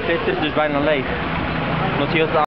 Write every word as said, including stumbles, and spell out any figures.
vijf liter, dus bijna leeg. Omdat hij het